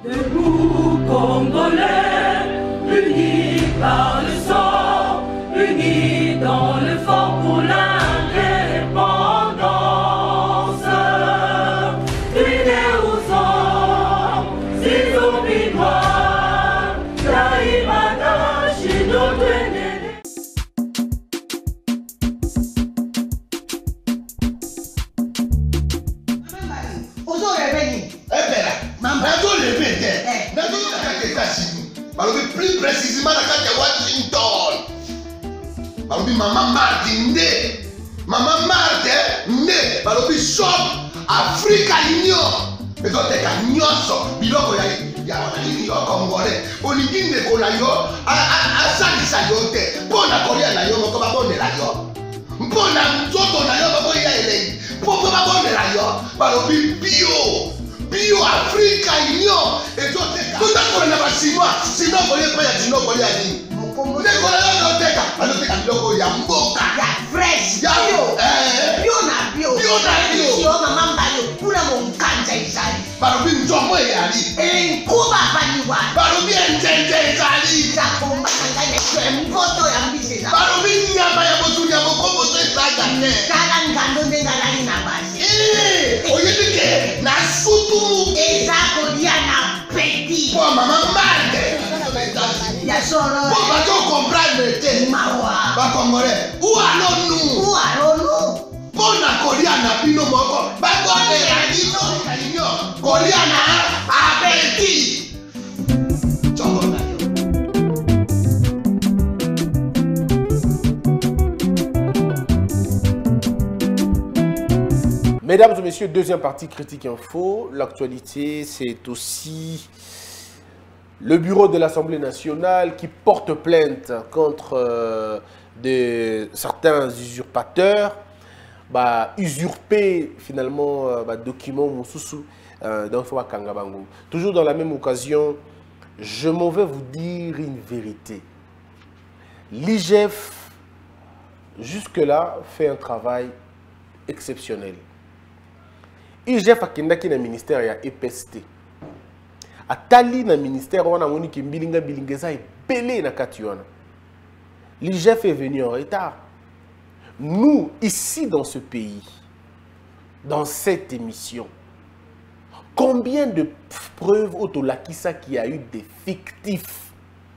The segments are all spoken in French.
Debout Congolais, unis par le sang, unis dans le fort pour l'indépendance. Unis aux hommes, ces zombies noirs, Taïmada, chez notre ennemi. Plus précisément dans Washington. Maman Martin Maman Martin shop Africa Union. Mais quand tu as nyonso, biloko ya Congolais. Oligine ko na yo asalisa yo te. Pona kolia na yo ko ba bonela yo. Pona nzoto na yo ba boya elei. Poko ba bonela yo. Balobi bio Africa Union. Et tout est tout à fait na basinois. Sinon kolia pa ya sinon kolia ni. Mokombo de kolia yo teka. Aloteka biloko ya mboka. Ya fresh. Ya bio na bio. Bio na bio. Yo mama mbayo kuna monkanja izali. Balobi nzomo eyali. Nkuba baniwa. Balobi enjenje ezali. Zakomba kanganya kwe mvoto ya mbise za. Balobi nyama ya botunya mokombo to ezaga ne. Kala ngando ndenga lali na basi. Oyedike na sutu. Ezako dia na peti. Po mama mande. Ya solo. Po ba to comprendre te. Mawa. Ba Congolais. Où allons-nous? Pona kolia na bino moko. Ba kone ya dino kanyo. Kolia na abeti. Chongo na yo. Mesdames et messieurs, deuxième partie Critique Info. L'actualité, c'est aussi le bureau de l'Assemblée nationale qui porte plainte contre certains usurpateurs, usurper finalement documents Moussousou dans Foua Kangabango. Toujours dans la même occasion, je m'en vais vous dire une vérité. L'IGF, jusque-là, fait un travail exceptionnel. IGF a kendaki na ministère ya EPST. Atali na ministère wana moni ki bilingeza ebele na kati wana. L'IGF est venu en retard. Nous, ici dans ce pays, dans cette émission, combien de preuves autolakisa qui a eu des fictifs?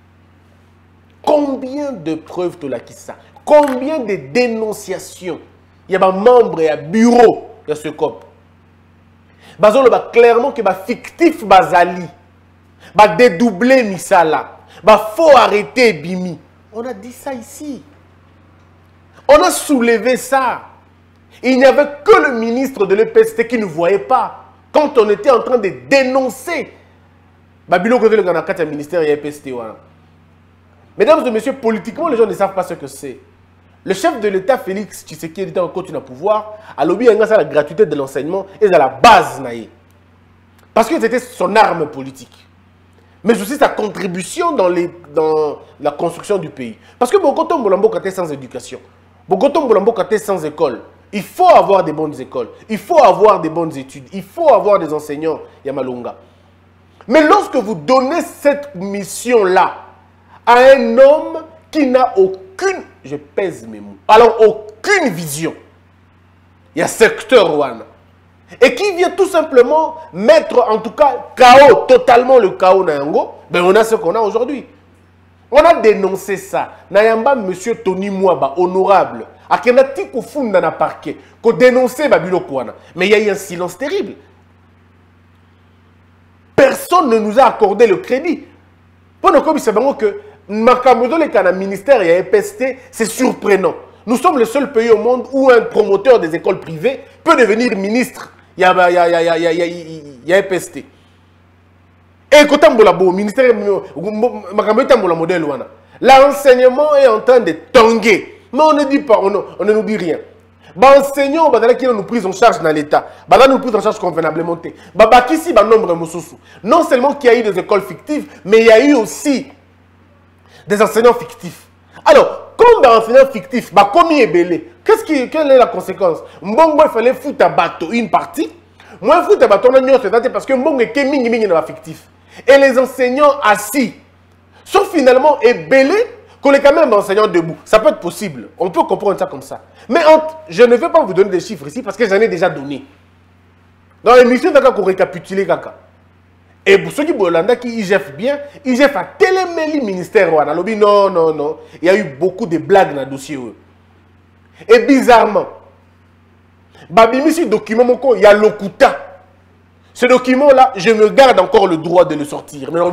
Combien de preuves autolakisa? Combien de dénonciations? Il y a un membre et un bureau de ce COP. Bazolo ba clairement que ba fictif bazali, ba dédoublé misala, ba faut arrêter bimi. On a dit ça ici. On a soulevé ça. Il n'y avait que le ministre de l'EPST qui ne voyait pas. Quand on était en train de dénoncer Babilo que le Ganakata ministère et l'EPST. Mesdames et messieurs, politiquement, les gens ne savent pas ce que c'est. Le chef de l'État, Félix Tshisekedi, était en continu au pouvoir, a lobby la gratuité de l'enseignement et à la base. Parce que c'était son arme politique. Mais aussi sa contribution dans la construction du pays. Parce que Bogoto Mbolambo était sans éducation. Bogoto Mbolambo était sans école. Il faut avoir des bonnes écoles. Il faut avoir des bonnes études. Il faut avoir des enseignants, Yamalonga. Mais lorsque vous donnez cette mission-là à un homme qui n'a aucune, je pèse mes mots, alors aucune vision, il y a secteur Rwanda, et qui vient tout simplement mettre en tout cas chaos, totalement le chaos Nayango, ben on a ce qu'on a aujourd'hui. On a dénoncé ça. Nayamba, monsieur Tony Mwaba, honorable, à Kenati Koufunda na parquet, qu'on dénonçait Babilo Kouana. Mais il y a eu un silence terrible. Personne ne nous a accordé le crédit. Pour nous, comme c'est que Makamodo, le ministère et EPST, c'est surprenant. Nous sommes le seul pays au monde où un promoteur des écoles privées peut devenir ministre. Il y a EPST. Et quand on ministère, l'enseignement est en train de tanguer. Mais on ne dit pas, on ne nous dit rien. Enseignants qui nous pris en charge dans l'État, nous pris en charge convenablement. Non seulement qu'il y a eu des écoles fictives, mais il y a eu aussi des enseignants fictifs. Alors, comme dans l'enseignant fictif, comme il est belé, quelle est la conséquence? Mbongo, il fallait foutre à bateau une partie. Moi, foutre à bateau, parce que Mbongo est fictif. et les enseignants assis sont finalement ébellés qu'on est quand même enseignants debout. Ça peut être possible. On peut comprendre ça comme ça. Mais je ne vais pas vous donner des chiffres ici parce que j'en ai déjà donné. Dans l'émission, il faut récapituler. Et pour ceux qui Bolanda qui IGF bien, IGF a télémé le ministère. Non, non, non. Il y a eu beaucoup de blagues dans le dossier. Et bizarrement, ce document, il y a l'Okuta. Ce document-là, je me garde encore le droit de le sortir. Mais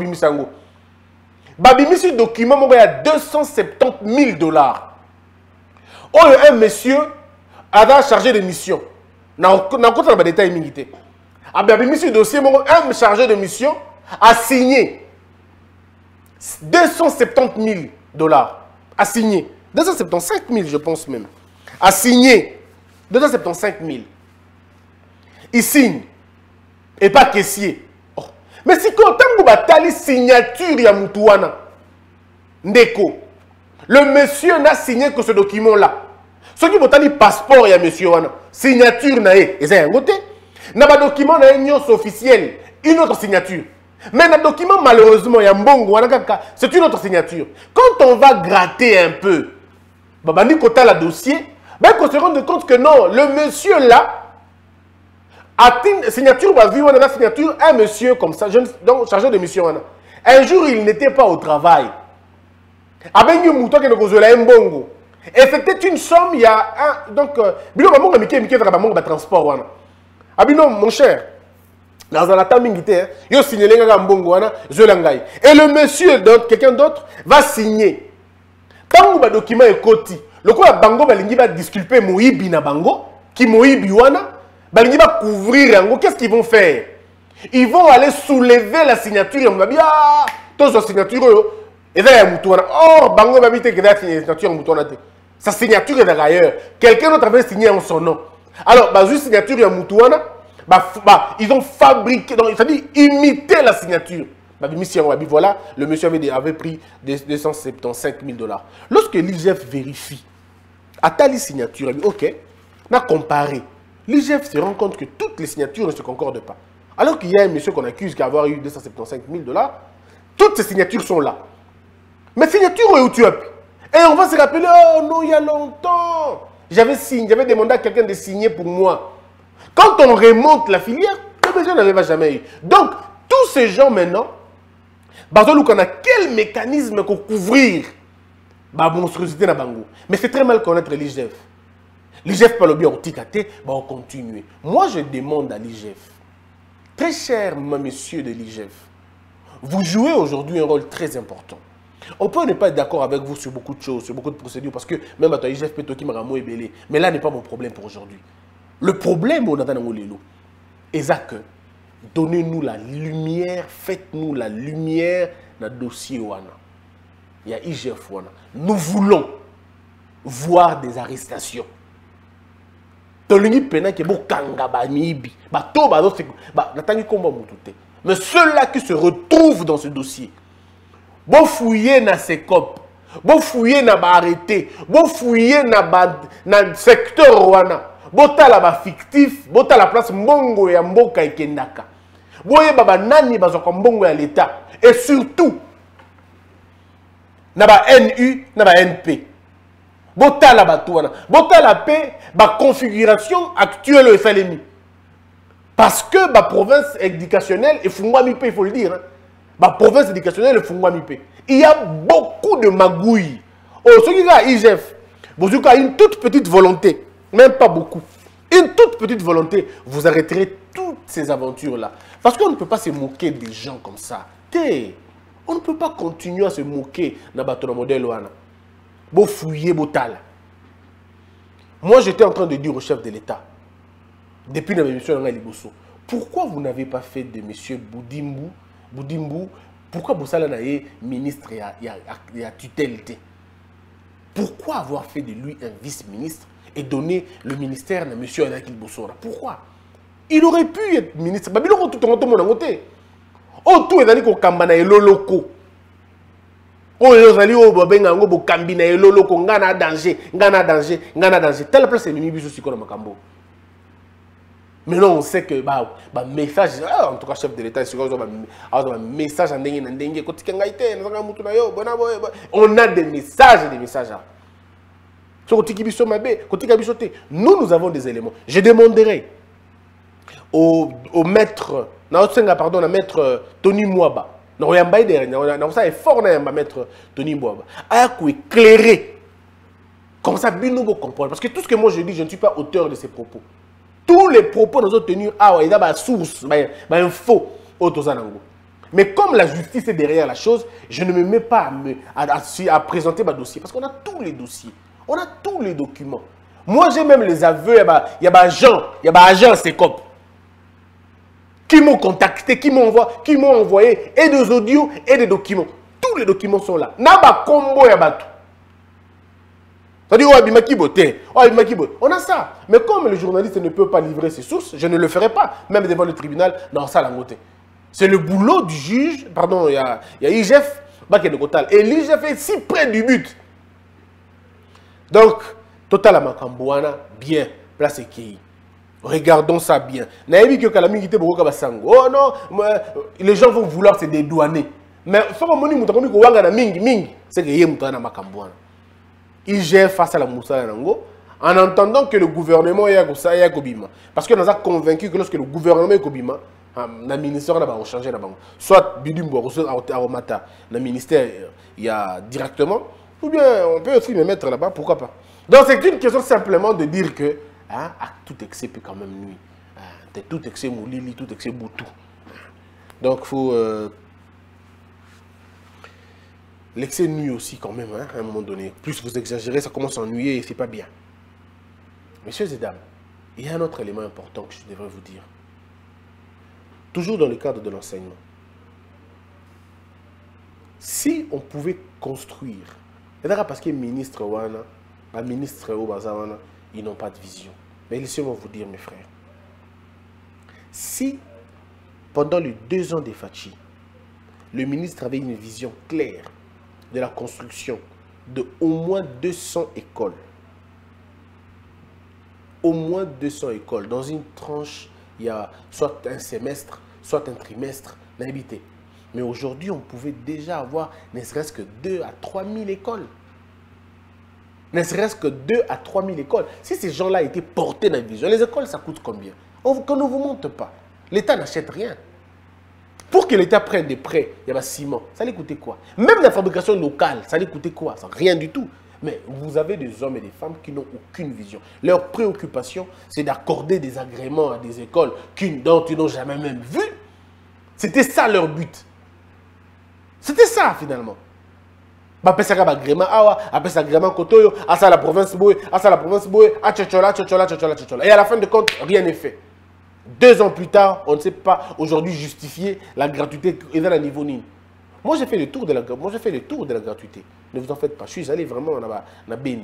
ce document, il y a 270 000 $. Oh, un monsieur a chargé de mission. Dans le détail militaire. Ce dossier, un chargé de mission a signé 270 000 $. A signé 275 000, je pense même. A signé 275 000. Il signe. Et pas caissier. Oh. Mais si quand on a une signature ya Moutouana, Ndeko, le monsieur n'a signé que ce document-là. Ce qui a un passeport ya monsieur Wana, signature na et ça un côté. N'a pas document na une officielle, une autre signature. Mais dans le document malheureusement ya Mbongo c'est une autre signature. Quand on va gratter un peu, babandi kota la dossier, ben qu'on se rende compte que non, le monsieur là a une signature, la signature, un monsieur comme ça, donc chargé de mission. Un jour, il n'était pas au travail. Et c'était une somme, il y a un. Donc, transport. Mon cher, dans la table militaire, il a signé et le monsieur, quelqu'un d'autre, va signer. Quand le document est coté, le coup, Bango va disculper Moïbi na Bango, qui Moïbi wana. Ils vont couvrir, qu'est-ce qu'ils vont faire? Ils vont aller soulever la signature. On va dire, ah, toute sa signature, et là, il y a Moutouana. Or, Bango va dire que la signature Moutouana. Sa signature est d'ailleurs. Quelqu'un d'autre avait signé en son nom. Alors, la signature de Moutouana, ils ont fabriqué, c'est-à-dire imité la signature. Voilà, le monsieur avait pris 275 000 $. Lorsque l'IGF vérifie, à telle signature, il dit, ok, on a comparé. L'IGF se rend compte que toutes les signatures ne se concordent pas. Alors qu'il y a un monsieur qu'on accuse d'avoir eu 275 000 $, toutes ces signatures sont là. Mais signatures où tu as pu. Et on va se rappeler, oh non, il y a longtemps, j'avais demandé à quelqu'un de signer pour moi. Quand on remonte la filière, le monsieur n'avait jamais eu. Donc, tous ces gens maintenant, on a quel mécanisme pour couvrir la monstruosité dans Bango. Mais c'est très mal connaître l'IGF. L'IGF parle bien au Tikate, on continue. Moi, je demande à l'IGF, très cher monsieur de l'IGF, vous jouez aujourd'hui un rôle très important. On peut ne pas être d'accord avec vous sur beaucoup de choses, sur beaucoup de procédures, parce que même à toi, l'IGF peut toquer Maramo et Belé. Mais là n'est pas mon problème pour aujourd'hui. Le problème, on a dans le lelo, est que donnez-nous la lumière, faites-nous la lumière dans le dossier Wana. Il y a IGF Wana. Nous voulons voir des arrestations. Mais ceux-là qui se retrouvent dans ce dossier, bon fouiller dans ces copes, bon fouiller dans arrêté, bon fouiller dans le secteur wana, bon la fictif, bon la place mbongo ya mboka ikendaka, boye baba nani bazoko mbongo ya l'État et surtout na ba NU na ba NP. Botala batouana. Botala paix, la configuration actuelle au FLMI. Parce que la province éducationnelle est Fungwamipe, il faut le dire. La province éducationnelle est Fungwamipe. Il y a beaucoup de magouilles. Oh, ce qui a IGF, vous avez une toute petite volonté, même pas beaucoup. Une toute petite volonté, vous arrêterez toutes ces aventures-là. Parce qu'on ne peut pas se moquer des gens comme ça. On ne peut pas continuer à se moquer dans le modèle. Bon fouiller, botal. Moi, j'étais en train de dire au chef de l'État, depuis la mission de Liboso, pourquoi vous n'avez pas fait de M. Boudimbu, pourquoi Boussala n'a pas ministre et à tutelle? Pourquoi avoir fait de lui un vice-ministre et donner le ministère à M. Anakil Bossora? Pourquoi? Il aurait pu être ministre. Il aurait tout le monde. Oh, tout est allé au Kambana et Loloko. Oh, ils allaient au Bobenga, au Kambina et Loloko, ngana danger, ngana danger, ngana danger. Telle place est minibus aussi comme Makambo. Maintenant, on sait que message, en tout cas, chef de l'État, un message on a des messages et des messages. Nous avons des éléments. Je demanderai au maître, pardon, à maître Tony Mwaba, maître Tony Mwaba, à éclairer. Comme ça, nous comprendre. Parce que tout ce que moi je dis, je ne suis pas auteur de ces propos. Tous les propos nous ont tenus il y a une source, un faux. Mais comme la justice est derrière la chose, je ne me mets pas à présenter ma dossier. Parce qu'on a tous les dossiers. On a tous les documents. Moi, j'ai même les aveux. Il y a des agents CECOP qui m'ont contacté, qui m'ont envoyé et des audios et des documents. Tous les documents sont là. Naba combo ya batu. On a ça. Mais comme le journaliste ne peut pas livrer ses sources, je ne le ferai pas, même devant le tribunal, dans ça, c'est le boulot du juge, pardon, il y a IGF, et l'IGF est si près du but. Donc, Total Amakambouana, bien, place qui. Regardons ça bien. Oh non, les gens vont vouloir se dédouaner. Mais c'est que IGF face à la Moussa Nango, en entendant que le gouvernement est Kobima. Parce que nous avons convaincu que lorsque le gouvernement est Kobima, le ministère va changer. Soit Bidumbo, soit Aromata, le ministère il y a directement, ou bien on peut aussi me mettre là-bas, pourquoi pas. Donc c'est une question simplement de dire que tout excès peut quand même nuire. Tout excès moulili, tout excès boutou. Donc il faut... L'excès nuit aussi quand même, à un moment donné. Plus vous exagérez, ça commence à ennuyer et c'est pas bien. Messieurs et dames, il y a un autre élément important que je devrais vous dire. Toujours dans le cadre de l'enseignement. Si on pouvait construire, parce que les ministres, ils n'ont pas de vision. Mais laissez-moi vous dire, mes frères, si pendant les 2 ans des Fachi, le ministre avait une vision claire de la construction de au moins 200 écoles. Au moins 200 écoles. Dans une tranche, il y a soit un semestre, soit un trimestre d'habité. Mais aujourd'hui, on pouvait déjà avoir ne serait-ce que 2 à 3 000 écoles. Ne serait-ce que 2 à 3 000 écoles. Si ces gens-là étaient portés dans la vision, les écoles, ça coûte combien? Qu'on ne vous montre pas. L'État n'achète rien. Pour que l'État prenne des prêts, il y a ciment, ça allait coûter quoi? Même la fabrication locale, ça allait coûter quoi? Ça, rien du tout. Mais vous avez des hommes et des femmes qui n'ont aucune vision. Leur préoccupation, c'est d'accorder des agréments à des écoles dont ils n'ont jamais même vu. C'était ça leur but. C'était ça finalement. Après ça, agrément Awa, après ça, agrément Kotoyo, à ça la province Boé, à ça la province Boé, à Tchochola. Et à la fin de compte, rien n'est fait. 2 ans plus tard, on ne sait pas aujourd'hui justifier la gratuité dans la niveau NIN. Moi, j'ai fait le tour de la gratuité. Ne vous en faites pas. Je suis allé vraiment à Beni.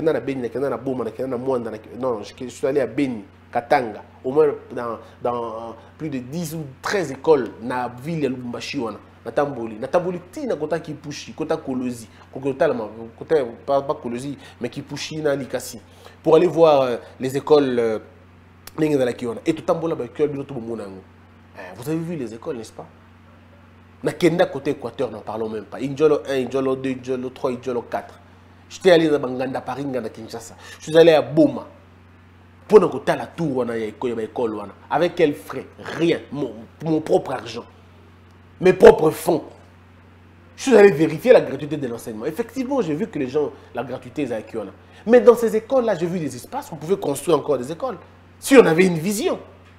Non, je suis allé à Beni, Katanga. Au moins dans plus de 10 ou 13 écoles dans la ville de Lubumbashi. Natamboli, tina kota Kipushi, kota Kolosi, pas Kolosi, mais Kipushi na Likasi. Pour aller voir les écoles. Et tout vous avez vu les écoles, n'est-ce pas? Nakenda côté Équateur, n'en parlons même pas. Injolo 1, Injolo 2, Injolo 3, Injolo 4. J'étais allé dans Banganda, Paris, à Kinshasa. Je suis allé à Boma. Pour nous côté la tour, avec quel frais? Rien. Mon propre argent. Mes propres fonds. Je suis allé vérifier la gratuité de l'enseignement. Effectivement, j'ai vu que les gens, la gratuité, ils ont. Mais dans ces écoles-là, j'ai vu des espaces où on pouvait construire encore des écoles. Si on avait une vision.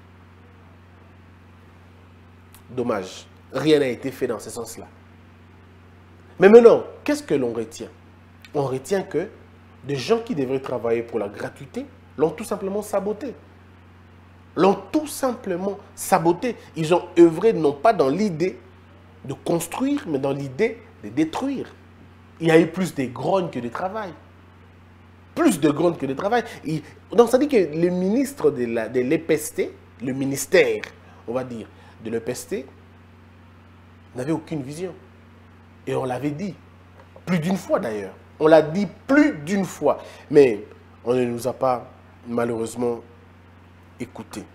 Dommage. Rien n'a été fait dans ce sens-là. Mais maintenant, qu'est-ce que l'on retient? On retient que des gens qui devraient travailler pour la gratuité l'ont tout simplement saboté. L'ont tout simplement saboté. Ils ont œuvré non pas dans l'idée de construire, mais dans l'idée de détruire. Il y a eu plus de grognes que de travail. Plus de grognes que de travail. Donc ça dit que le ministre de l'EPST, le ministère, on va dire, de l'EPST, n'avait aucune vision. Et on l'avait dit, plus d'une fois d'ailleurs. On l'a dit plus d'une fois. Mais on ne nous a pas malheureusement écoutés.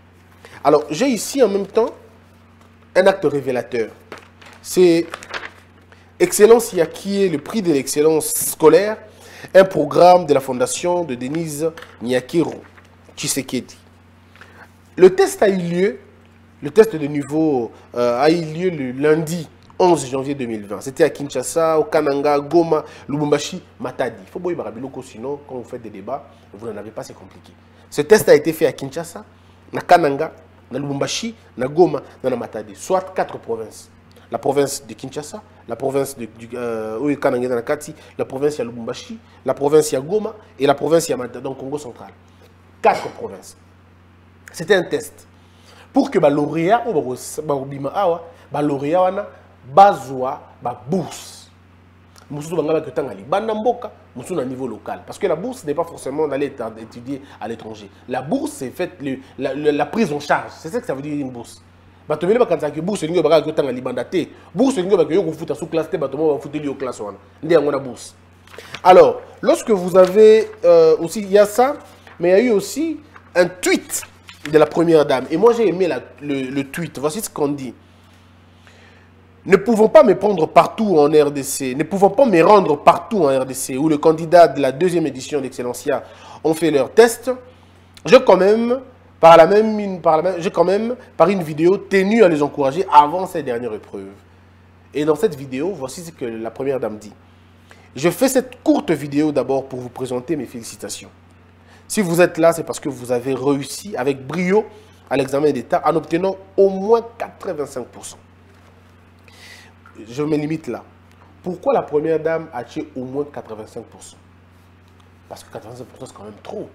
Alors, j'ai ici en même temps un acte révélateur. C'est Excellence qui est le prix de l'excellence scolaire, un programme de la fondation de Denise Nyakiro Tshisekedi. Le test a eu lieu, le test de niveau a eu lieu le lundi 11 janvier 2020. C'était à Kinshasa, au Kananga, Goma, Lubumbashi, Matadi. Il faut boire Barabiloko, sinon quand vous faites des débats, vous n'en avez pas, c'est compliqué. Ce test a été fait à Kinshasa, na Kananga, na Lubumbashi, na Goma, na Matadi, soit 4 provinces. La province de Kinshasa, la province de Kananga Nakati, la province de Lubumbashi, la province de Goma et la province de Matadi, donc Congo central. 4 provinces. C'était un test. Pour que les lauréats ou les lauréats bazwa ba bourse. Mususu bangala que tangali banda mboka, mususu na niveau local parce que la bourse n'est pas forcément d'aller étudier à l'étranger. La bourse c'est fait la prise en charge. C'est ça que ça veut dire une bourse. Bato mele bakanza que bourse ningo baka que tangali banda te. Bourse ningo baka yo ko futa sous classe te bato mo ba futa li au classe wana. Ndi yango na bourse. Alors, lorsque vous avez aussi il y a ça, mais il y a eu aussi un tweet de la première dame et moi j'ai aimé le tweet. Voici ce qu'on dit. Ne pouvons pas me prendre partout en RDC, ne pouvons pas me rendre partout en RDC où les candidats de la deuxième édition d'Excellencia ont fait leur test. J'ai quand même, par une vidéo, tenu à les encourager avant cette dernière épreuve. Et dans cette vidéo, voici ce que la première dame dit. Je fais cette courte vidéo d'abord pour vous présenter mes félicitations. Si vous êtes là, c'est parce que vous avez réussi avec brio à l'examen d'État en obtenant au moins 85%. Je me limite là. Pourquoi la première dame a tué au moins 85%? Parce que 85% c'est quand même trop.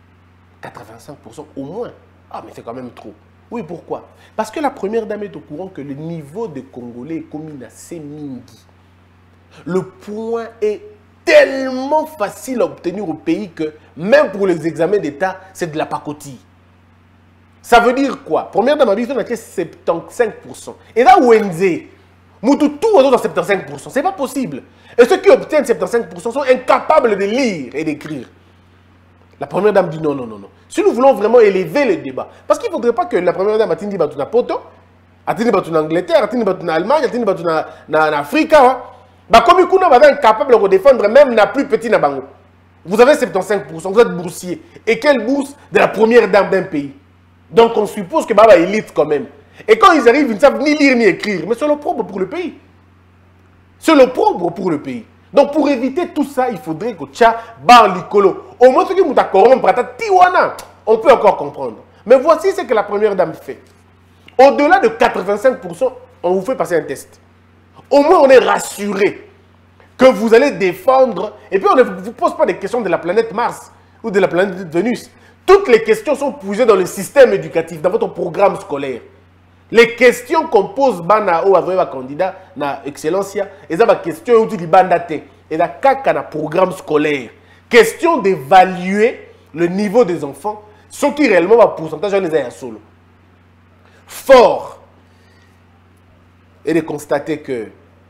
85% au moins. Ah, mais c'est quand même trop. Oui, pourquoi? Parce que la première dame est au courant que le niveau des Congolais est comme une assez mingi. Le point est tellement facile à obtenir au pays que même pour les examens d'État, c'est de la pacotille. Ça veut dire quoi? Première dame a dit qu'on a 75%. Et là, Wenze, tout autour de 75%. Ce n'est pas possible. Et ceux qui obtiennent 75% sont incapables de lire et d'écrire. La première dame dit non, non, non, non. Si nous voulons vraiment élever le débat, parce qu'il ne faudrait pas que la première dame atteigne Batuna Poto, atteigne Batuna Angleterre, atteigne Batuna Allemagne, atteigne Batuna Afrique, comme il est incapable de défendre même la plus petite Nabango. Vous avez 75%, vous êtes boursier. Et quelle bourse de la première dame d'un pays? Donc on suppose que Baba est élite quand même. Et quand ils arrivent, ils ne savent ni lire ni écrire. Mais c'est l'opprobre pour le pays. C'est l'opprobre pour le pays. Donc pour éviter tout ça, il faudrait que Tcha bar l'icolo. Au moins, ce qui m'a corrompu, on peut encore comprendre. Mais voici ce que la première dame fait. Au-delà de 85%, on vous fait passer un test. Au moins, on est rassuré que vous allez défendre. Et puis, on ne vous pose pas des questions de la planète Mars ou de la planète Vénus. Toutes les questions sont posées dans le système éducatif, dans votre programme scolaire. Les questions qu'on pose bana ou à candidat na Excellencia, et ça va question où tu dis bandate et la caca na programme scolaire. Question d'évaluer le niveau des enfants, ce qui réellement va pourcentage les a solo. Fort et de constater que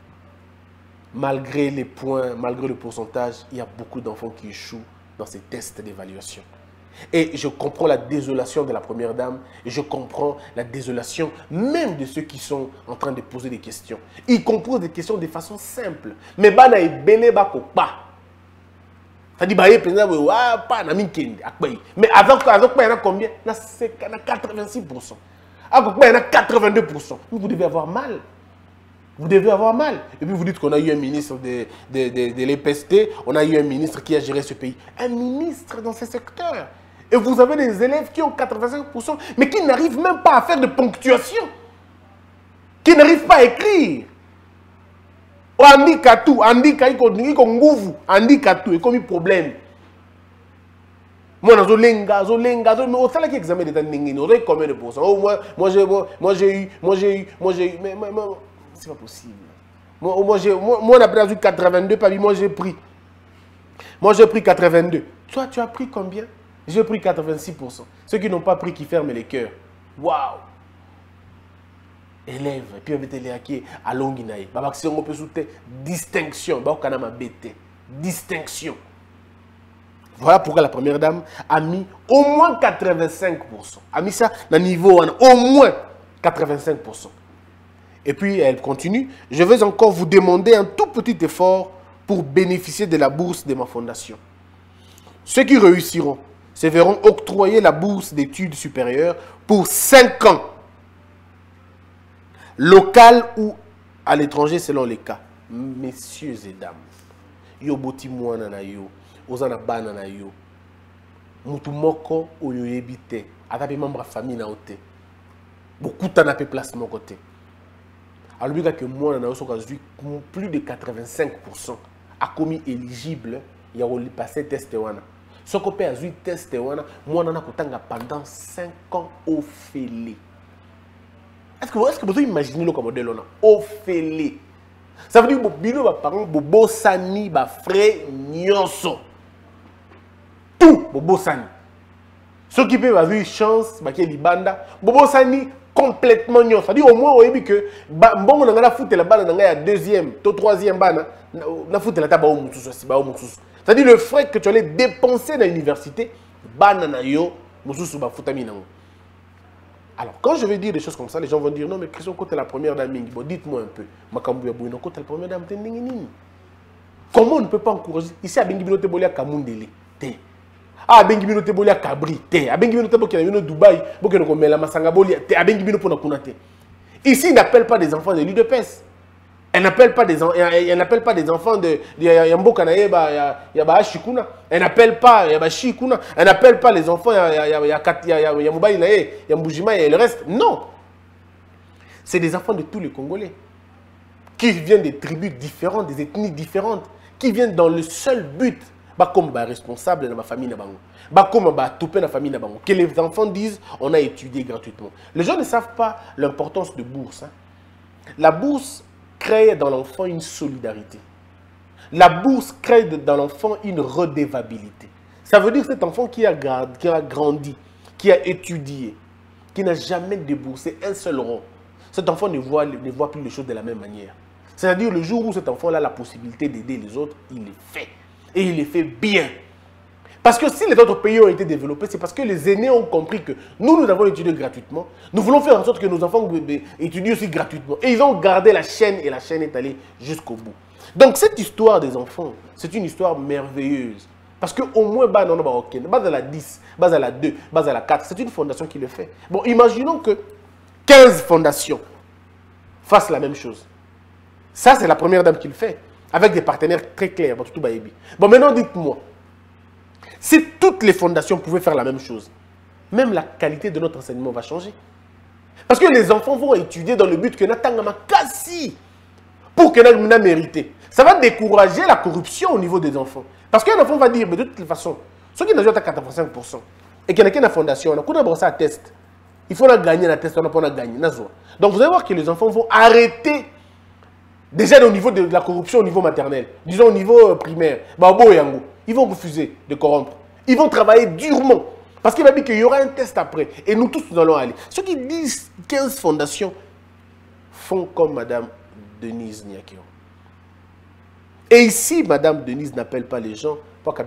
malgré les points, malgré le pourcentage, il y a beaucoup d'enfants qui échouent dans ces tests d'évaluation. Et je comprends la désolation de la première dame et je comprends la désolation même de ceux qui sont en train de poser des questions. Ils composent des questions de façon simple. Mais bana est belé bako pas. Ça dit baye président pas na minkendi akbay. Mais avec il y en a combien? Na 86%. Avec il y en a 82%. Vous devez avoir mal. Vous devez avoir mal. Et puis vous dites qu'on a eu un ministre de l'EPST, on a eu un ministre qui a géré ce pays. Un ministre dans ce secteur. Et vous avez des élèves qui ont 85%, mais qui n'arrivent même pas à faire de ponctuation. Qui n'arrivent pas à écrire. Andika tout, andika iko nguvu, andika tout, et comme un problème. Moi, je mais au salaire qui examen d'état n'ingénie, on a combien de pourcents? Oh, moi j'ai eu, mais c'est pas possible. Moi on a pris 82, pas moi j'ai pris. Moi j'ai pris 82. Toi, tu as pris combien? J'ai pris 86%. Ceux qui n'ont pas pris, qui ferment les cœurs. Waouh! Élève, et puis on va te dire à Longinaï. Distinction. Distinction. Voilà pourquoi la première dame a mis au moins 85%. A mis ça dans le niveau, au moins 85%. Et puis elle continue. Je vais encore vous demander un tout petit effort pour bénéficier de la bourse de ma fondation. Ceux qui réussiront se verront octroyer la bourse d'études supérieures pour 5 ans. Local ou à l'étranger selon les cas. Messieurs et dames, yo boti mwana na yo, ozana bana na yo. Mutu moko oyo yebite, atape membre famille na ote. Beaucoup na pe place mon côté. Alors lui que mwana na yo soka plus de 85% a commis éligible ya passer test wana. Soko pe azui test wana, mwana na kotanga pendant 5 ans au félé. Est-ce que vous imaginez le modèle là? Au félé. Ça veut dire que vos parents, vos bossani, vos frères, nyonso. Tout, vos bossani. Ceux qui peuvent avoir une chance, bah qui est libanda, vos bossani complètement nyonso. Ça veut dire au moins, on dit que bon, on a foutu la balle, on a deuxième, troisième balle, on a foutu la table au moussous. C'est-à-dire le frais que tu allais dépenser dans l'université, banana yo, moussous ba foutami nango. Alors, quand je vais dire des choses comme ça, les gens vont dire non, mais Christian, quand tu es la première dame, bon, dites-moi un peu. Quand tu es la première dame, comment on ne peut pas encourager? Ici, à Bengibino Tebolia Kamundele. À Bengibino Tebolia Kabri. À Bengibino Tebolia Dubaï. À Bengibino Ponakunate. Ici, ils n'appellent pas des enfants de l'UDPS. Elle n'appelle pas des enfants de Yambokana, Yabashikuna. Elle n'appelle pas Yabashikuna. Elle n'appelle pas les enfants Yamoubaï, Yamboujima et le reste. Non. C'est des enfants de tous les Congolais. Qui viennent des tribus différentes, des ethnies différentes. Qui viennent dans le seul but. Comme responsable de ma famille. Comme la famille. Que les enfants disent on a étudié gratuitement. Les gens ne savent pas l'importance de bourse. La bourse crée dans l'enfant une solidarité. La bourse crée dans l'enfant une redevabilité. Ça veut dire que cet enfant qui a grandi, qui a étudié, qui n'a jamais déboursé un seul rond, cet enfant ne voit plus les choses de la même manière. C'est-à-dire le jour où cet enfant a la possibilité d'aider les autres, il le fait. Et il le fait bien. Parce que si les autres pays ont été développés, c'est parce que les aînés ont compris que nous avons étudié gratuitement. Nous voulons faire en sorte que nos enfants étudient aussi gratuitement. Et ils ont gardé la chaîne et la chaîne est allée jusqu'au bout. Donc cette histoire des enfants, c'est une histoire merveilleuse. Parce qu'au moins, bas à la 10, bas à la 2, bas à la 4, c'est une fondation qui le fait. Bon, imaginons que 15 fondations fassent la même chose. Ça, c'est la première dame qui le fait. Avec des partenaires très clairs. Bon, maintenant, dites-moi. Si toutes les fondations pouvaient faire la même chose, même la qualité de notre enseignement va changer. Parce que les enfants vont étudier dans le but que Natangama Kassi pour que Natangama mérite. Ça va décourager la corruption au niveau des enfants. Parce qu'un enfant va dire, mais de toute façon, ceux qui n'ont pas 85% et qui n'ont pas de fondation, on a brossé un test. Il faut gagner la test, on a pas gagné. Donc vous allez voir que les enfants vont arrêter déjà au niveau de la corruption au niveau maternel, disons au niveau primaire. Ils vont refuser de corrompre. Ils vont travailler durement. Parce qu'il va dire qu'il y aura un test après. Et nous tous, nous allons aller. Ceux qui disent 15 fondations font comme Madame Denise Nyakio. Et ici, Madame Denise n'appelle pas les gens.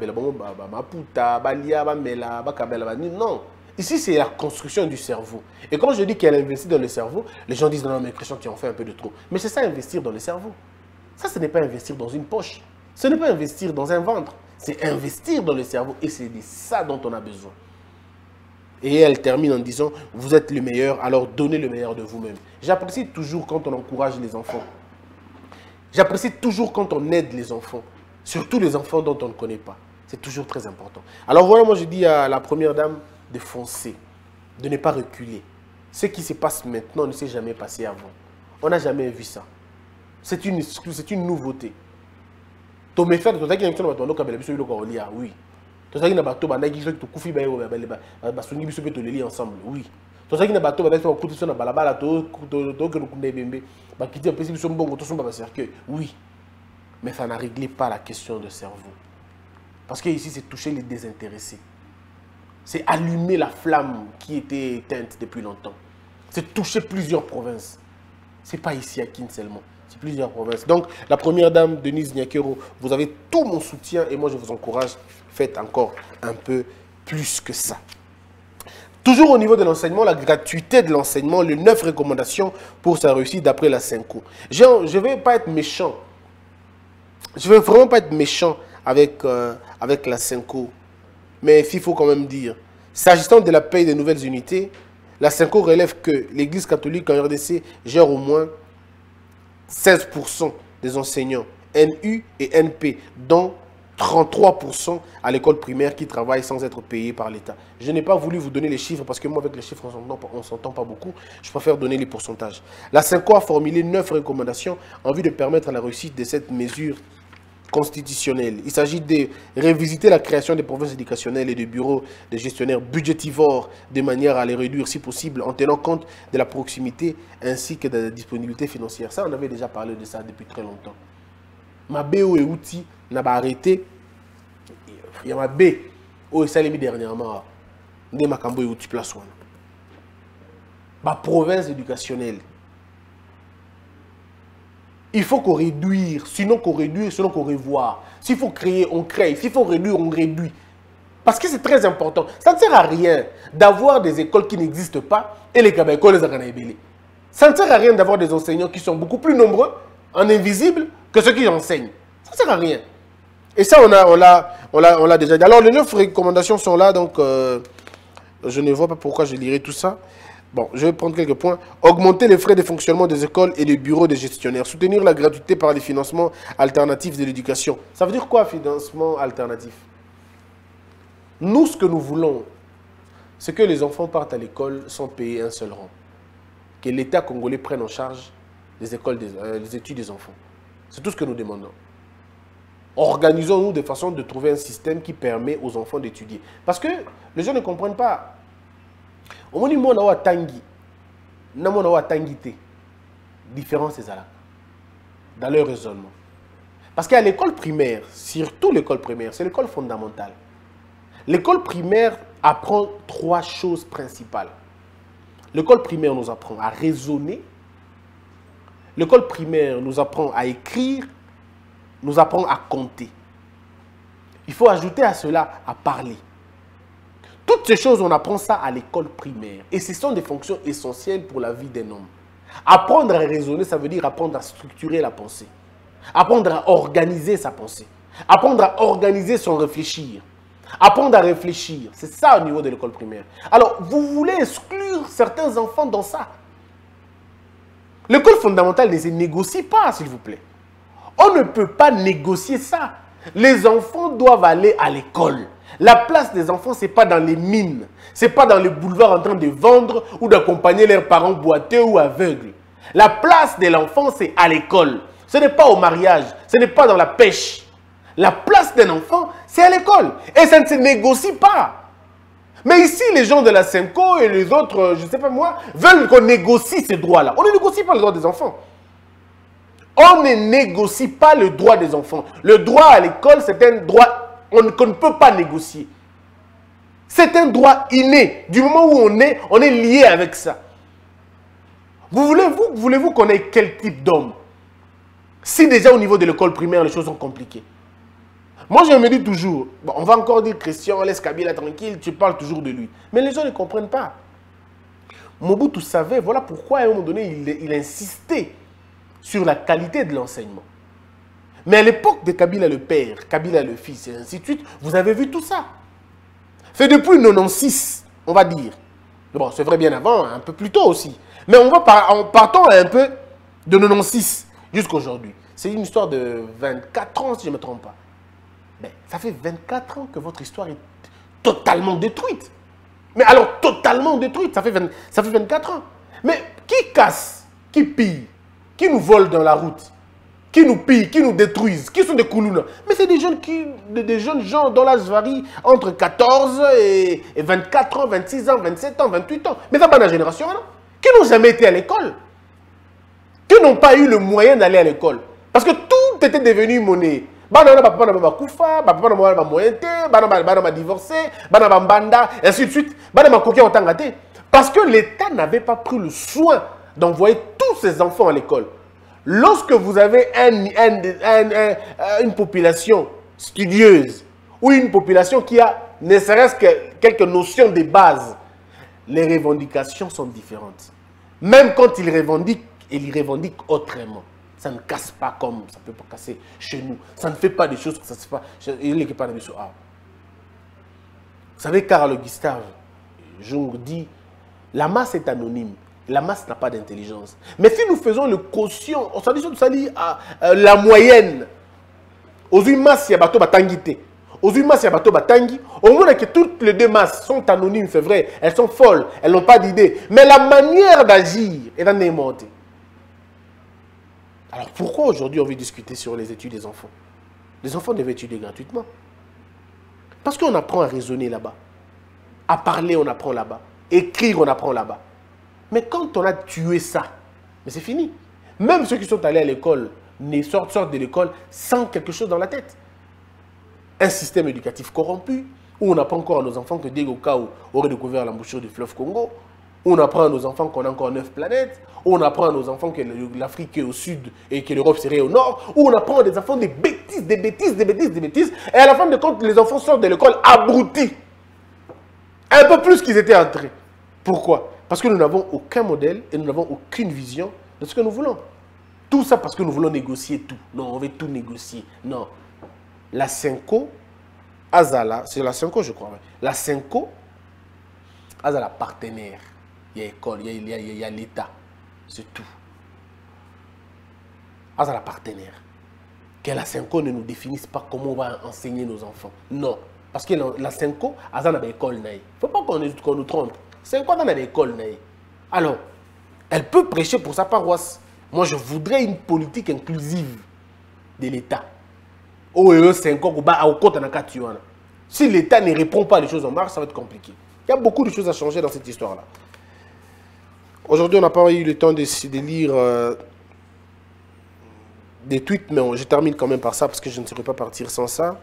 Non. Ici, c'est la construction du cerveau. Et quand je dis qu'elle investit dans le cerveau, les gens disent non, mais Christian, tu en fais un peu de trop. Mais c'est ça, investir dans le cerveau. Ça, ce n'est pas investir dans une poche. Ce n'est pas investir dans un ventre. C'est investir dans le cerveau. Et c'est de ça dont on a besoin. Et elle termine en disant, vous êtes le meilleur, alors donnez le meilleur de vous-même. J'apprécie toujours quand on encourage les enfants. J'apprécie toujours quand on aide les enfants. Surtout les enfants dont on ne connaît pas. C'est toujours très important. Alors voilà, moi je dis à la première dame de foncer, de ne pas reculer. Ce qui se passe maintenant ne s'est jamais passé avant. On n'a jamais vu ça. C'est une nouveauté. To me faire, oui. Ensemble, oui. Oui. Mais ça n'a réglé pas la question de cerveau. Parce que ici, c'est toucher les désintéressés. C'est allumer la flamme qui était éteinte depuis longtemps. C'est toucher plusieurs provinces. Ce n'est pas ici à Kin seulement. C'est plusieurs provinces. Donc, la première dame, Denise Nyakero, vous avez tout mon soutien et moi, je vous encourage, faites encore un peu plus que ça. Toujours au niveau de l'enseignement, la gratuité de l'enseignement, les 9 recommandations pour sa réussite d'après la Synco. Je ne vais pas être méchant. Je ne vais vraiment pas être méchant avec la Synco. Mais il faut quand même dire, s'agissant de la paie des nouvelles unités, la Synco relève que l'Église catholique en RDC gère au moins 16% des enseignants NU et NP, dont 33% à l'école primaire qui travaillent sans être payés par l'État. Je n'ai pas voulu vous donner les chiffres parce que moi, avec les chiffres, on ne s'entend pas beaucoup. Je préfère donner les pourcentages. La Synco a formulé 9 recommandations en vue de permettre la réussite de cette mesure constitutionnelle. Il s'agit de révisiter la création des provinces éducationnelles et des bureaux de gestionnaires budgétivores de manière à les réduire si possible en tenant compte de la proximité ainsi que de la disponibilité financière. Ça, on avait déjà parlé de ça depuis très longtemps. Ma BO et outils n'a pas arrêté. Il y a ma B où ça l'a mis dernièrement. De ma cambo et outils place one. Ma province éducationnelle. Il faut qu'on réduise, sinon qu'on réduise, sinon qu'on revoie. S'il faut créer, on crée. S'il faut réduire, on réduit. Parce que c'est très important. Ça ne sert à rien d'avoir des écoles qui n'existent pas et les écoles les Akanabélé. Ça ne sert à rien d'avoir des enseignants qui sont beaucoup plus nombreux, en invisible, que ceux qui enseignent. Ça ne sert à rien. Et ça, on l'a déjà dit. Alors, les 9 recommandations sont là, donc je ne vois pas pourquoi je lirai tout ça. Bon, je vais prendre quelques points. Augmenter les frais de fonctionnement des écoles et des bureaux des gestionnaires. Soutenir la gratuité par des financements alternatifs de l'éducation. Ça veut dire quoi, financement alternatif? Nous, ce que nous voulons, c'est que les enfants partent à l'école sans payer un seul rond. Que l'État congolais prenne en charge les études des enfants. C'est tout ce que nous demandons. Organisons-nous de façon de trouver un système qui permet aux enfants d'étudier. Parce que les gens ne comprennent pas. Au moment où on a tangi, on a tangi, différence c'est là, dans leur raisonnement. Parce qu'à l'école primaire, surtout l'école primaire, c'est l'école fondamentale. L'école primaire apprend 3 choses principales. L'école primaire nous apprend à raisonner. L'école primaire nous apprend à écrire, nous apprend à compter. Il faut ajouter à cela à parler. Toutes ces choses, on apprend ça à l'école primaire. Et ce sont des fonctions essentielles pour la vie d'un homme. Apprendre à raisonner, ça veut dire apprendre à structurer la pensée. Apprendre à organiser sa pensée. Apprendre à organiser son réfléchir. Apprendre à réfléchir. C'est ça au niveau de l'école primaire. Alors, vous voulez exclure certains enfants dans ça. L'école fondamentale ne se négocie pas, s'il vous plaît. On ne peut pas négocier ça. Les enfants doivent aller à l'école. La place des enfants, ce n'est pas dans les mines. Ce n'est pas dans les boulevards en train de vendre ou d'accompagner leurs parents boiteux ou aveugles. La place de l'enfant, c'est à l'école. Ce n'est pas au mariage. Ce n'est pas dans la pêche. La place d'un enfant, c'est à l'école. Et ça ne se négocie pas. Mais ici, les gens de la Synco et les autres, je ne sais pas moi, veulent qu'on négocie ces droits-là. On ne négocie pas les droits des enfants. On ne négocie pas le droit des enfants. Le droit à l'école, c'est un droit qu'on ne peut pas négocier. C'est un droit inné. Du moment où on est lié avec ça. Voulez-vous qu'on ait quel type d'homme? Si déjà au niveau de l'école primaire, les choses sont compliquées. Moi, je me dis toujours, bon, on va encore dire Christian, laisse Kabila tranquille, tu parles toujours de lui. Mais les gens ne comprennent pas. Mobutu savait, voilà pourquoi à un moment donné, il insistait sur la qualité de l'enseignement. Mais à l'époque de Kabila le père, Kabila le fils, et ainsi de suite, vous avez vu tout ça. C'est depuis 96, on va dire. Bon, c'est vrai bien avant, un peu plus tôt aussi. Mais on va partons un peu de 96 jusqu'à aujourd'hui. C'est une histoire de 24 ans, si je ne me trompe pas. Mais ça fait 24 ans que votre histoire est totalement détruite. Mais alors, totalement détruite, ça fait 24 ans. Mais qui casse, qui pille, qui nous vole dans la route, qui nous pillent, qui nous détruisent, qui sont des koulouna. Mais c'est des jeunes gens dont l'âge varie entre 14 et 24 ans, 26 ans, 27 ans, 28 ans. Mais ça pas la génération, non? Qui n'ont jamais été à l'école. Qui n'ont pas eu le moyen d'aller à l'école. Parce que tout était devenu monnaie. Papa n'a pas koufa, papa n'a pas moyen, papa n'a pas divorcé, papa n'a pas banda, et ainsi de suite. Papa n'a pas coqué en tant que parce que l'État n'avait pas pris le soin d'envoyer tous ses enfants à l'école. Lorsque vous avez une population studieuse ou une population qui a ne serait-ce que quelques notions de base, les revendications sont différentes. Même quand ils revendiquent autrement. Ça ne casse pas comme ça ne peut pas casser chez nous. Ça ne fait pas des choses que ça se fait. Vous savez, Carl Gustave Jung dit, la masse est anonyme. La masse n'a pas d'intelligence. Mais si nous faisons le quotient, on s'allie à la moyenne. Aux masses, il y a bateau batangité. Aux masses, il y a bateau batangi. Au moins que toutes les deux masses sont anonymes, c'est vrai. Elles sont folles. Elles n'ont pas d'idée. Mais la manière d'agir est dans les montées. Alors pourquoi aujourd'hui on veut discuter sur les études des enfants? Les enfants devaient étudier gratuitement. Parce qu'on apprend à raisonner là-bas. À parler, on apprend là-bas. Écrire, on apprend là-bas. Mais quand on a tué ça, mais c'est fini. Même ceux qui sont allés à l'école sortent de l'école sans quelque chose dans la tête. Un système éducatif corrompu, où on apprend encore à nos enfants que Diego Cao aurait découvert l'embouchure du fleuve Congo, où on apprend à nos enfants qu'on a encore 9 planètes, où on apprend à nos enfants que l'Afrique est au sud et que l'Europe serait au nord, où on apprend à des enfants des bêtises, et à la fin de compte, les enfants sortent de l'école abrutis. Un peu plus qu'ils étaient entrés. Pourquoi? Parce que nous n'avons aucun modèle et nous n'avons aucune vision de ce que nous voulons. Tout ça parce que nous voulons négocier tout. Non, on veut tout négocier. Non. La Cinco, Azala, c'est la Cinco je crois. La Cinco, Azala partenaire. Il y a l'école, il y a l'État. C'est tout. Azala partenaire. Que la Cinco ne nous définisse pas comment on va enseigner nos enfants. Non. Parce que la Cinco, Azala n'a pas d'école. Il ne faut pas qu'on nous trompe. C'est quoi dans l'école? Alors, elle peut prêcher pour sa paroisse. Moi, je voudrais une politique inclusive de l'État. Si l'État ne répond pas à les choses en marche, ça va être compliqué. Il y a beaucoup de choses à changer dans cette histoire-là. Aujourd'hui, on n'a pas eu le temps de lire des tweets, mais je termine quand même par ça parce que je ne saurais pas partir sans ça.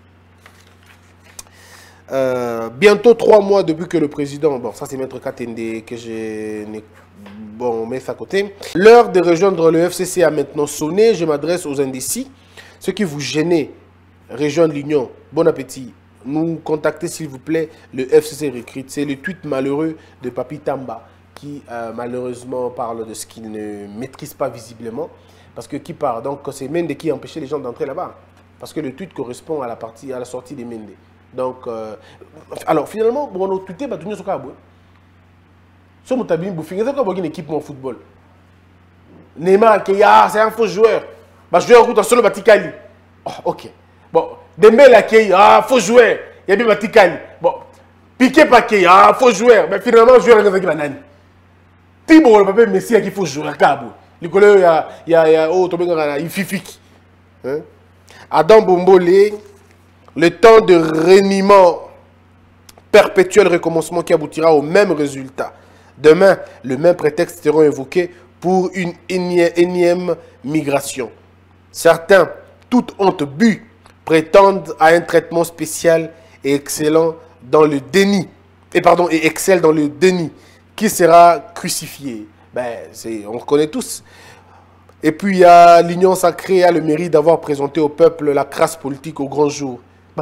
Bientôt 3 mois depuis que le président, bon ça c'est Maître Katende que j'ai, bon on met ça à côté. L'heure de rejoindre le FCC a maintenant sonné, je m'adresse aux indécis. Ceux qui vous gênez, rejoindre l'Union, bon appétit. Nous contactez s'il vous plaît le FCC Recrute. C'est le tweet malheureux de Papi Tamba qui malheureusement parle de ce qu'il ne maîtrise pas visiblement. Parce que qui part, donc c'est Mende qui a empêché les gens d'entrer là-bas. Parce que le tweet correspond à la sortie des Mende. Donc, alors finalement, bon, on a tweeté, bah, tout le monde est sur Moutabini Bouffing, c'est une équipe en football. Neymar, c'est un faux joueur. Bah, joueur route sur le Batikali. Oh, ok. Bon, Dembélé, faux joueur. Il y a bien Batikali. Bon, Piqué Paquet, faux joueur. Mais finalement, joueur est un Thibaut, le papa Messi, il faut jouer. Il y a Fifik. Adam Bombolé. Le temps de reniement perpétuel recommencement qui aboutira au même résultat. Demain, le même prétexte sera évoqué pour une énième migration. Certains, toute honte bue, prétendent à un traitement spécial et excellent dans le déni. Et excellent dans le déni, qui sera crucifié. Ben, on connaît tous. Et puis, il y a l'Union sacrée a le mérite d'avoir présenté au peuple la crasse politique au grand jour.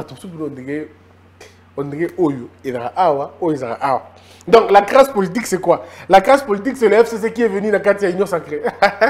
Donc la crasse politique c'est quoi? La crasse politique c'est le FCC qui est venu dans la Union sacrée.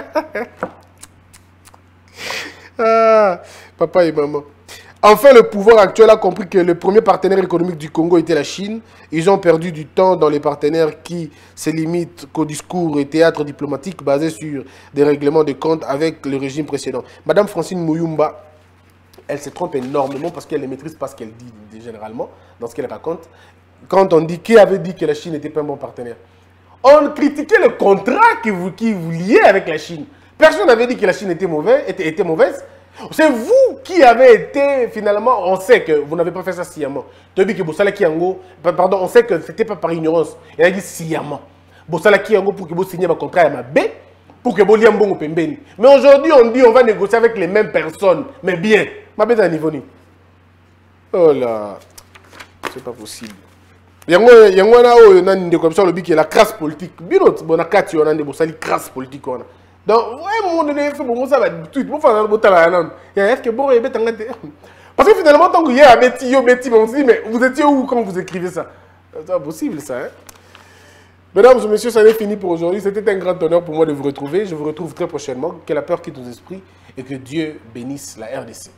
Papa et maman. Enfin, le pouvoir actuel a compris que le premier partenaire économique du Congo était la Chine. Ils ont perdu du temps dans les partenaires qui se limitent qu'au discours et théâtre diplomatique basé sur des règlements de compte avec le régime précédent. Madame Francine Mouyumba, elle se trompe énormément parce qu'elle ne maîtrise pas ce qu'elle dit généralement dans ce qu'elle raconte. Quand on dit qui avait dit que la Chine n'était pas un bon partenaire, on critiquait le contrat qui vous liait avec la Chine. Personne n'avait dit que la Chine était mauvaise. C'est vous qui avez été, finalement, on sait que vous n'avez pas fait ça sciemment. Pardon, on sait que ce n'était pas par ignorance. Il a dit sciemment. Bossala Kiango pour que vous signiez un contrat à ma B, pour que vous liez un bon pembeni. Mais aujourd'hui, on dit on va négocier avec les mêmes personnes. Mais bien, ma B est à niveau ni. Oh là, c'est pas possible. Il y a une la crasse politique. Binot, bon, on a une crasse politique. Donc, à un moment donné, il faut que ça va tout. Il faut faire un beau talent. Il y a que bon, il y a parce que finalement, tant qu'il y a un Betty, on se dit, mais vous étiez où quand vous écrivez ça? C'est pas possible ça. Hein? Mesdames et messieurs, ça n'est fini pour aujourd'hui. C'était un grand honneur pour moi de vous retrouver. Je vous retrouve très prochainement. Que la peur quitte nos esprits et que Dieu bénisse la RDC.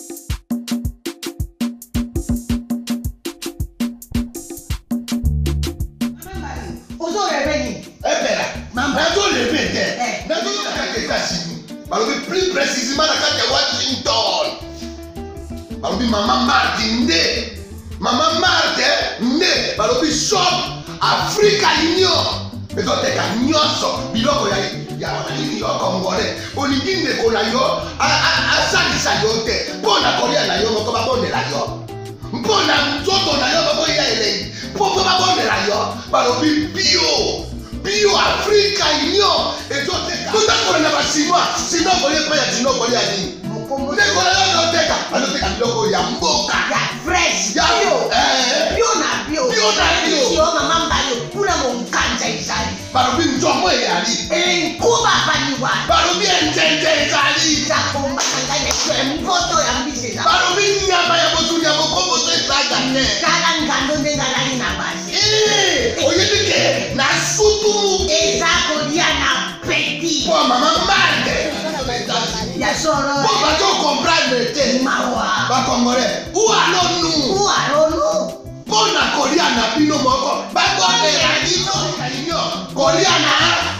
Plus précisément dans Washington. Maman Martin Maman Martin balobi shop Africa Union. Mais quand tu as nyonso biloko ya wanani yo congolais. Olingi ndeko na yo asalisa yo te. Mpona kolia na yo moko babondela yo. Mpona nzoto na yo bako ya elei. Poko babondela yo balobi bio Africa Union. Et toi tu as na basinois sino kolia pa ya sino kolia ni. Ndeko na yo teka aloteka biloko ya mboka ya fresh bio na bio mama mbayo kuna monkanja izali balobi nzomo eyali enkuba baniwa balobi enjenje ezali zakomba kanganya mpoto ya mbiseza balobi nyama ya botu ya bokombo to ezaga ne kala ngando ndengalali na basi oyebike na sutu eza kolia na petit po mama mande ya soro po bato comprendre te mawa ba congolais ou alonu pona kolia na bino moko ba bonela bino kolia na